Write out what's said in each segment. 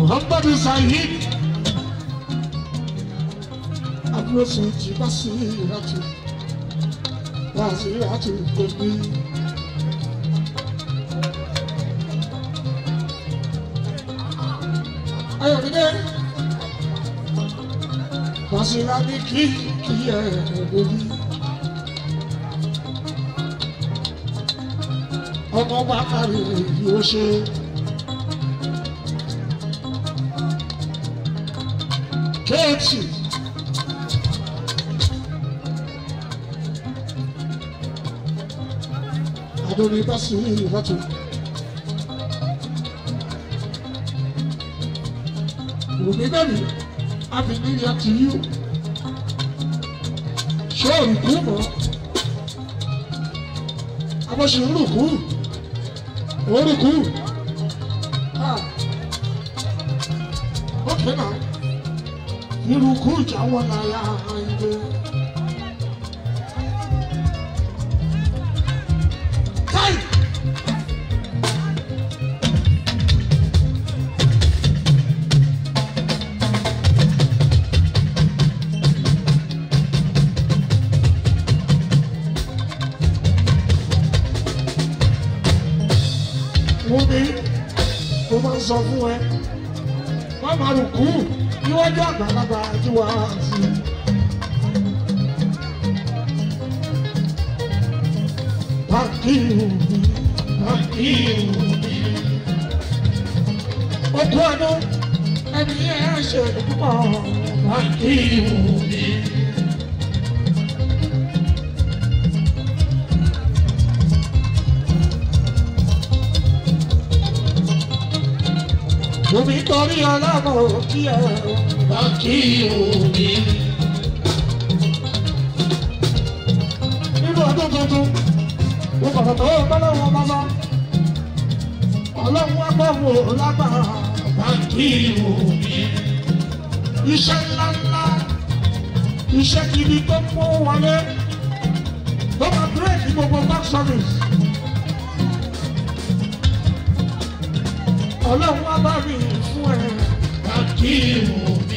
Muhammadu Saheed Abúlọ́sì ti bá sí ìrántí wá sí ìrántí gbogbo. Ayọ̀dé wá sí ìrántí kí ẹ lórí. Ọmọ wa kárí yóò ṣe. Kéètì Adoni bá sí ìrántí. Wùmí bẹ́ẹ̀ni Happy New Year to you. Ṣé òrùkú mọ́? Abọ́ṣe òrùkú. Òrùkú. Okay now. Irukú ìjáwọ́ láyà ilé. Káì! Wùmí, mo máa ń sọ fún ẹ, wọ́n máa rùkú níwájú àgbàlagbà tí wà á sí. Bákìrì okú ọdún ẹni ẹ ṣe púpọ̀. Bákìrì Wùmí torí ọlọ́mọ kí ẹ Bákìrì. Nínú ọdún tuntun, mo kọ̀ọ̀kan tó bọ́lọ́wọ́ bàbá. Ọlọ́run wá gbọ́ wò lágbára Bákìrì. Iṣẹ́ ńláńlá, iṣẹ́ gidi tó mú wọlé, tó máa bírèkì gbogbo back service. Ọlọ́run wá bá mi fún ẹ Bákìrì.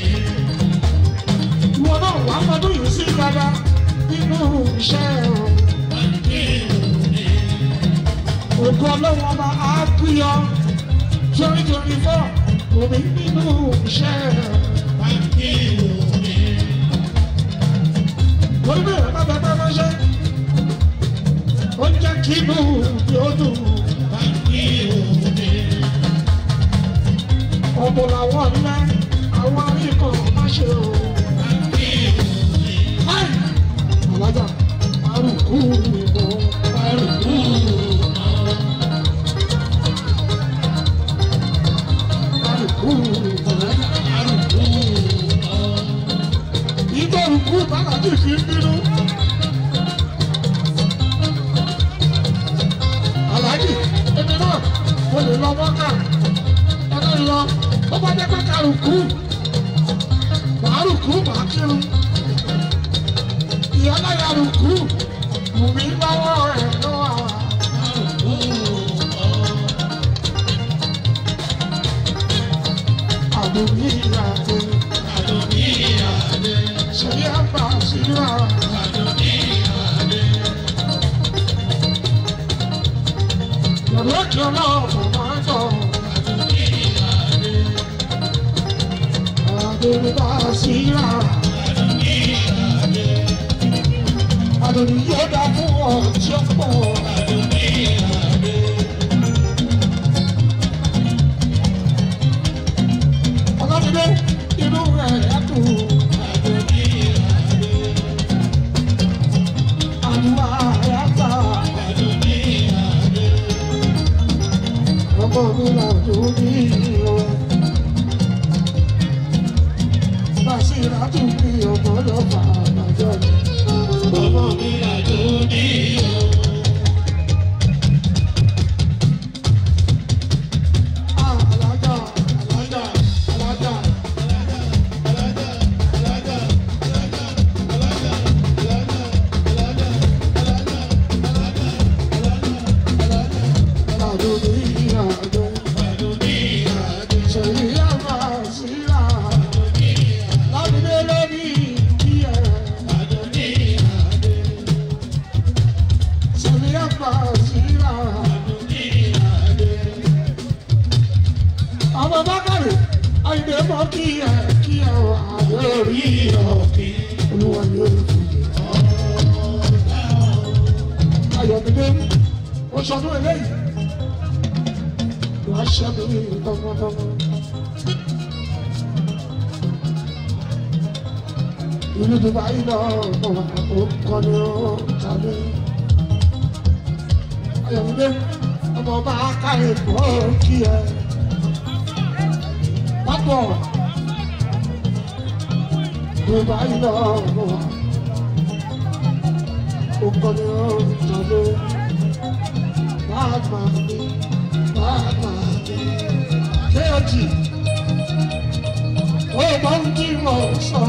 Ìwọ náà wà á mọdún yìí sí dáadáa nínú iṣẹ́ Bákìrì. Ògo Ọlọ́run ọba á kúyọ 2024 òní nínú iṣẹ́ Bákìrì. Orí bẹ̀rẹ̀ bá bẹ́ẹ̀ ránṣẹ́, ó ń jẹ́ kí inú yóò dùn Bákìrì. Ọmọ làwọn ńlá, àwọn aríkọ̀ má ṣe o. Alájà, arùkú ìbọn, arùkú ìbọn. Arùkú ìbọn, arùkú ìbọn. Ìgbà òkú bàlájì fi ń bínú. Alájì, èmi náà, mo lè lọ mọ́kà. Ẹni lọ. Ó bá jẹ́ pé kárùkú, màárùkú màá kírun. Ìyá láyà rùkú, Wùmí lọ́wọ́ ẹ̀ lọ́wọ́. Àdùnní ìyàdé, àdùnní ìyàdé, ṣèyí àgbà síra. Àdùnní ìyàdé. Yàrá kí ọlọ́run máa ń tọ̀. Basira Adoni yóò dá fún ọ tí ó pọ̀. Ọlọ́dúnrún inú rẹ̀ yàtọ̀. Àdúrà yàtọ̀. Ọmọ mi là dùn ní o. Basira tún bí ọmọ lọ́fà àjọ mi. Ọmọ mi àjò ní o. Alájà, alájà, alájà. Àjò ní àjò. Àjò ní àjò. Ṣèyí àmà. ọmọ bákàrẹ̀ àyìnbó mọ́ kí ẹ wà lórí ọ̀kí olúwa yóò fún mi. Ayọ̀mídé ó sọdún eléyìí wàá ṣẹ́gun ní tọmọtọmọ. Ìlú Dubai náà mọ̀ ó kọ́ni ó tàbí. Ayọ̀mídé ọmọ bá káyè pọ̀ kí ẹ. Pápọ̀ Dubai náà mọ̀ ó kọ́ni ó tàbí. Bàbá mi, kéèjì ó bá ń kí wọ́n sọ.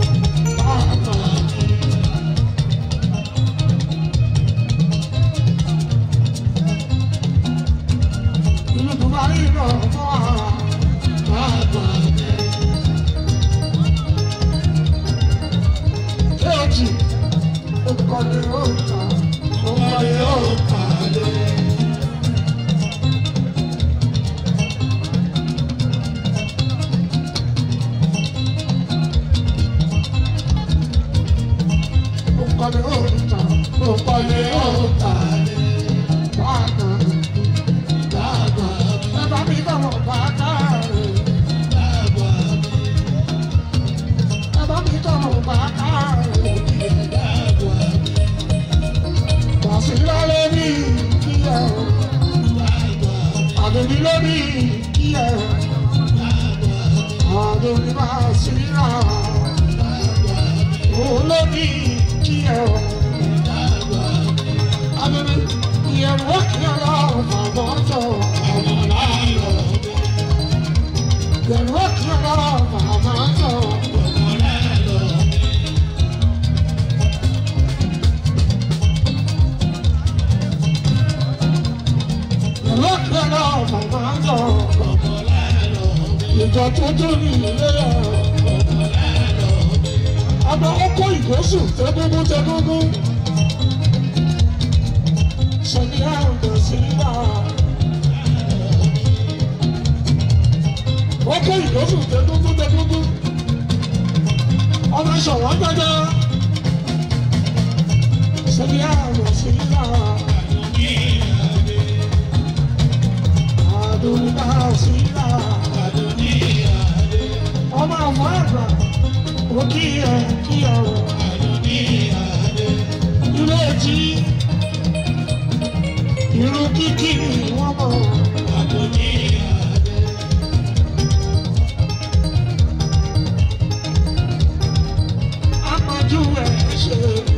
Ìjọ tó dún ní ilé ẹ̀. Àmọ́ ó kó ìgbésù tẹ́gúngún. Ṣèlú àrùn sí ibà. Ó kó ìgbésù tẹ́gúngún. Ọmọ ìṣọ̀wọ́ gbẹ́dẹ́. Ṣèlú àrùn sí ibà. Àdúrà sí ibà. Ọmọ àwọn àgbà ó kí ẹ o. Ilé tí irun kíkì ni wọ́n mọ̀. Amájú ẹ̀ ṣe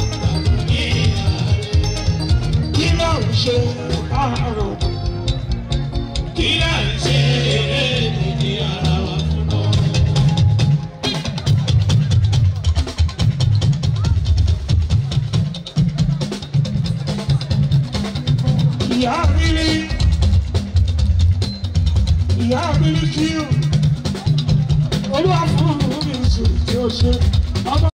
kí ló ń ṣe àárọ̀. Kí ló ń ṣe èdè ara wa fún ọ. Ìyá mi kí o, olúwa fún mi sùn tí ó ṣe.